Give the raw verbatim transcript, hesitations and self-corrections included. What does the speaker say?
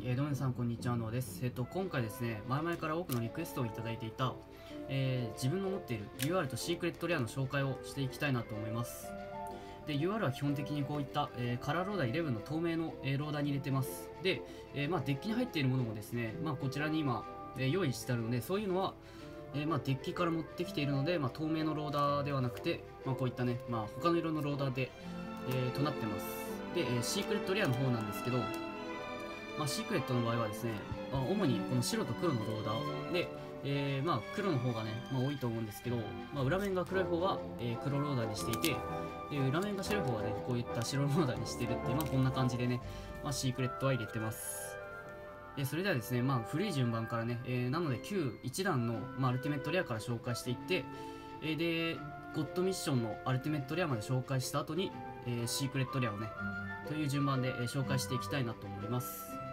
えー、どうも皆さんこんにちは、ノアです。えっ、と、今回ですね、前々から多くのリクエストをいただいていた、えー、自分の持っている ユーアール とシークレットレアの紹介をしていきたいなと思います。で、ユーアール は基本的にこういった、えー、カラーローダーじゅういちの透明の、えー、ローダーに入れてます。で、えー、まあ、デッキに入っているものもですね、まあ、こちらに今、えー、用意してあるので、そういうのは、えー、まあ、デッキから持ってきているので、まあ、透明のローダーではなくて、まあ、こういったね、まあ、他の色のローダーで、えー、となってます。で、えー、シークレットレアの方なんですけど、まあ、シークレットの場合はですね、まあ、主にこの白と黒のローダーで、えー、まあ黒の方がね、まあ、多いと思うんですけど、まあ、裏面が黒い方は、えー、黒ローダーにしていて、で裏面が白い方はね、こういった白ローダーにしてるっていう、まあ、こんな感じでね、まあ、シークレットは入れてます。でそれではですね、まあ、古い順番からね、えー、なので旧いち段の、まあ、アルティメットレアから紹介していって、えー、でゴッドミッションのアルティメットレアまで紹介した後に、えー、シークレットレアをねという順番で、えー、紹介していきたいなと思います。